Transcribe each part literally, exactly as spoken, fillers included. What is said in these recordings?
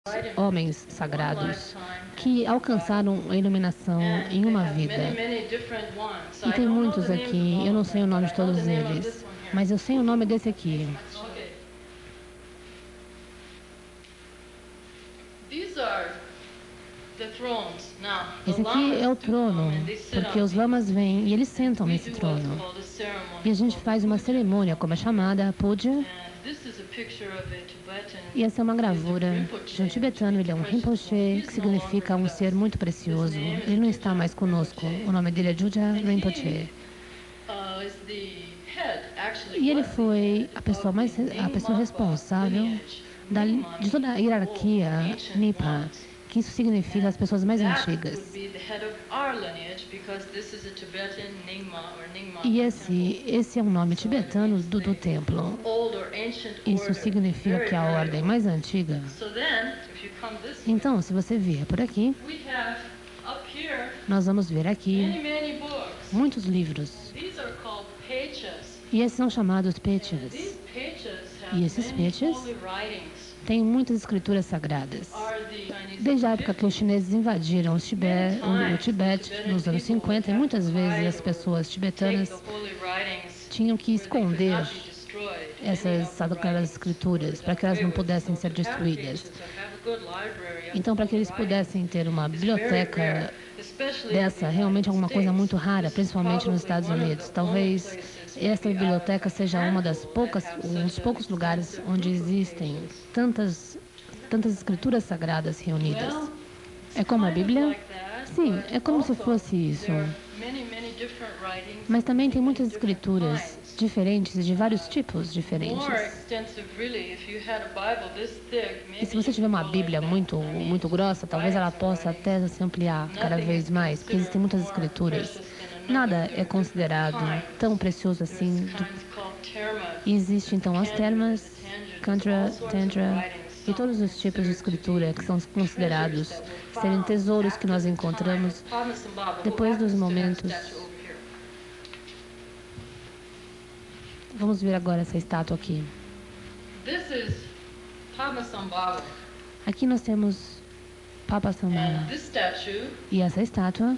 homens sagrados que alcançaram a iluminação em uma vida. E tem muitos aqui, eu não sei o nome de todos eles, mas eu sei o nome desse aqui. Esse aqui é o trono, porque os lamas vêm e eles sentam nesse trono. E a gente faz uma cerimônia, como é chamada, puja. E essa é uma gravura de um tibetano, ele é um Rinpoche, que significa um ser muito precioso. Ele não está mais conosco, o nome dele é Juja Rinpoche. E ele foi a pessoa, mais, a pessoa responsável da, de toda a hierarquia Nipa, que isso significa as pessoas mais antigas. E esse, esse é um nome tibetano do, do templo. Isso significa que é a ordem mais antiga. Então, se você vier por aqui, nós vamos ver aqui muitos livros. E esses são chamados pechas. E esses pechas têm muitas escrituras sagradas. Desde a época que os chineses invadiram o Tibete, o, o Tibete, nos anos cinquenta, e muitas vezes as pessoas tibetanas tinham que esconder essas sagradas escrituras para que elas não pudessem ser destruídas. Então, para que eles pudessem ter uma biblioteca dessa, realmente é alguma coisa muito rara, principalmente nos Estados Unidos. Talvez esta biblioteca seja uma das poucas, um dos poucos lugares onde existem tantas, tantas escrituras sagradas reunidas. É como a Bíblia? Sim, é como se fosse isso. Mas também tem muitas escrituras diferentes e de vários tipos diferentes. E se você tiver uma Bíblia muito, muito grossa, talvez ela possa até se ampliar cada vez mais, porque existem muitas escrituras. Nada é considerado tão precioso assim. E existem então as termas, Kantra, Tantra e todos os tipos de escritura que são considerados serem tesouros que nós encontramos depois dos momentos. Vamos ver agora essa estátua aqui. Aqui nós temos Padmasambhava. E essa estátua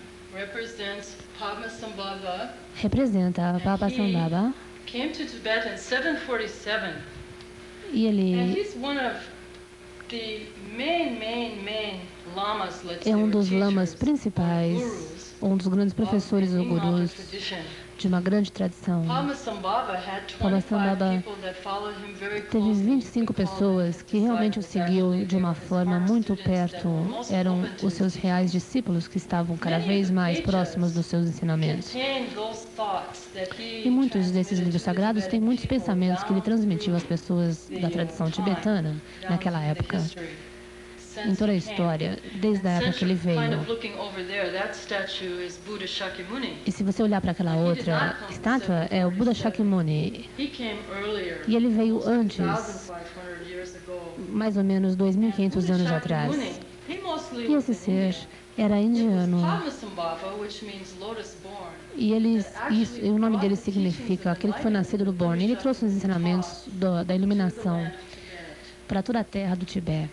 representa Padmasambhava. E ele é um dos lamas principais, um dos grandes professores ou gurus de uma grande tradição. Padmasambhava teve vinte e cinco pessoas que realmente o seguiu de uma forma muito perto. Eram os seus reais discípulos que estavam cada vez mais próximos dos seus ensinamentos. E muitos desses livros sagrados têm muitos pensamentos que ele transmitiu às pessoas da tradição tibetana naquela época. Em toda a história, desde a época que ele veio. E se você olhar para aquela outra estátua, é o Buda Shakyamuni. E ele veio antes, mais ou menos dois mil e quinhentos anos atrás. E esse ser era indiano. E ele, isso, o nome dele significa aquele que foi nascido do Borne. Ele trouxe os ensinamentos do, da iluminação para toda a terra do Tibete.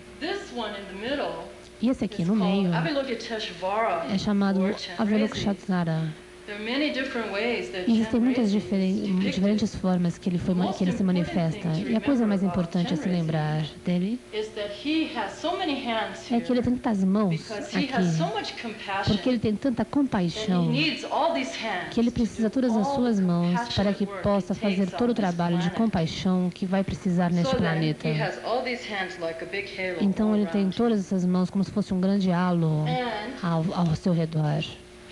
E esse aqui no meio é chamado Avalokiteshvara. Existem muitas diferen diferentes formas que ele, foi, que ele se manifesta. E a coisa mais importante a se lembrar dele é que ele tem tantas mãos aqui, porque ele tem tanta compaixão, que ele precisa de todas as suas mãos para que possa fazer todo o trabalho de compaixão que vai precisar neste planeta. Então ele tem todas essas mãos como se fosse um grande halo ao, ao seu redor.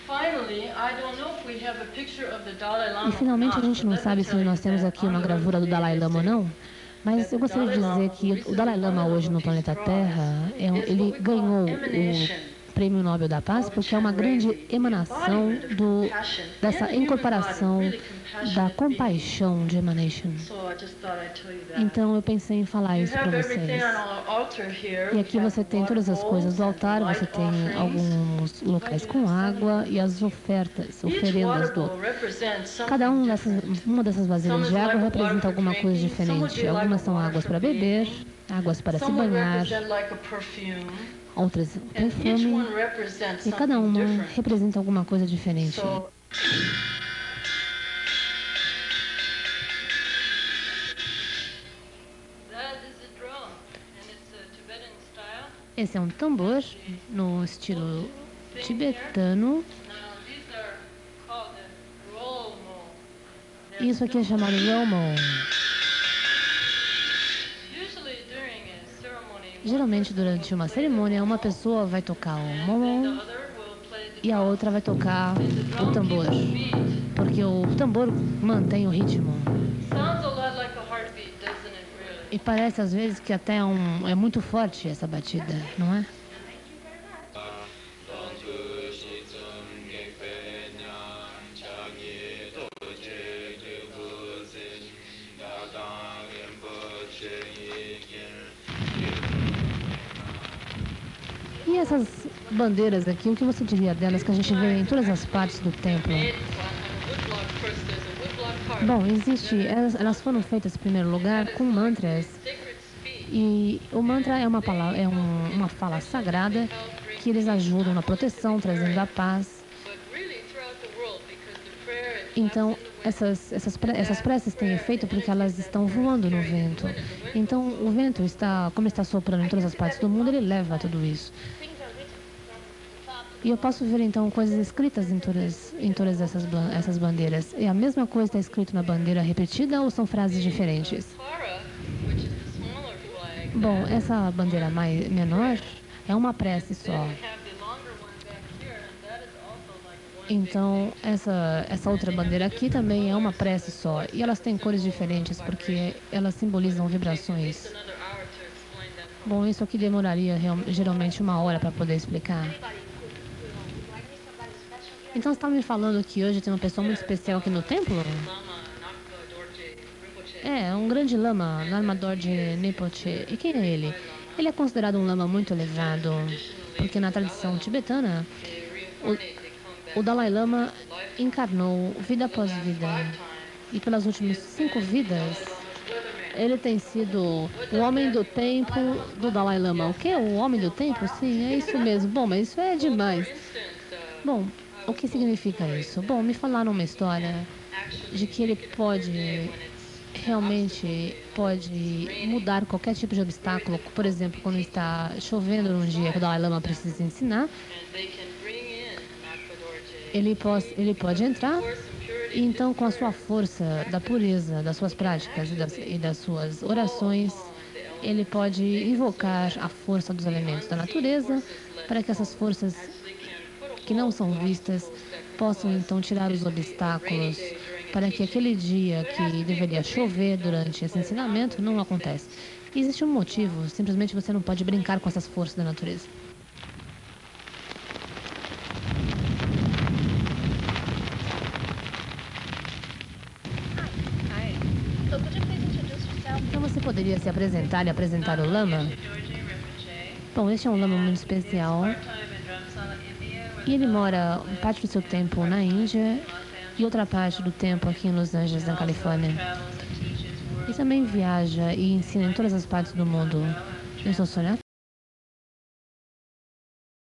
E finalmente a gente não sabe se nós temos aqui uma gravura do Dalai Lama ou não, mas eu gostaria de dizer que o Dalai Lama hoje no planeta Terra, é, ele ganhou o Prêmio Nobel da Paz porque é uma grande emanação do, dessa incorporação da compaixão de emanation. Então eu pensei em falar isso para vocês. E aqui você tem todas as coisas do altar, você tem alguns locais com água e as ofertas, oferendas do outro. Cada um dessas, uma dessas vasilhas de água representa alguma coisa diferente. Algumas são águas para beber, águas para se banhar, outras perfume, e cada uma representa alguma coisa diferente. Esse é um tambor no estilo tibetano. Isso aqui é chamado Romo. Geralmente, durante uma cerimônia, uma pessoa vai tocar o momon e a outra vai tocar o tambor, porque o tambor mantém o ritmo. E parece às vezes que até um, é muito forte essa batida, não é? E essas bandeiras aqui, o que você diria delas, que a gente vê em todas as partes do templo? Bom, existe, elas, elas foram feitas em primeiro lugar com mantras. E o mantra é uma palavra, é um, uma fala sagrada que eles ajudam na proteção, trazendo a paz. Então, essas, essas, essas preces têm efeito porque elas estão voando no vento. Então, o vento está, como está soprando em todas as partes do mundo, ele leva tudo isso. E eu posso ver, então, coisas escritas em todas, em todas essas, essas bandeiras. É a mesma coisa está escrito na bandeira repetida ou são frases diferentes? Bom, essa bandeira mais, menor é uma prece só. Então, essa, essa outra bandeira aqui também é uma prece só. E elas têm cores diferentes porque elas simbolizam vibrações. Bom, isso aqui demoraria geralmente uma hora para poder explicar. Então, você está me falando que hoje tem uma pessoa muito especial aqui no templo? É, um grande lama, Lama Dorje Rinpoche. E quem é ele? Ele é considerado um lama muito elevado, porque na tradição tibetana, o, o Dalai Lama encarnou vida após vida. E pelas últimas cinco vidas, ele tem sido o homem do tempo do Dalai Lama. O que? O homem do tempo? Sim, é isso mesmo. Bom, mas isso é demais. Bom, o que significa isso? Bom, me falaram uma história de que ele pode, realmente pode mudar qualquer tipo de obstáculo. Por exemplo, quando está chovendo num dia que o Dalai Lama precisa ensinar, ele pode, ele pode entrar e então com a sua força da pureza, das suas práticas e das, e das suas orações, ele pode invocar a força dos elementos da natureza para que essas forças que não são vistas possam então tirar os obstáculos para que aquele dia que deveria chover durante esse ensinamento não aconteça. Existe um motivo, simplesmente você não pode brincar com essas forças da natureza. Então você poderia se apresentar e apresentar o lama? Bom, este é um lama muito especial. E ele mora parte do seu tempo na Índia e outra parte do tempo aqui em Los Angeles, na Califórnia. E também viaja e ensina em todas as partes do mundo. Eu sou Sônia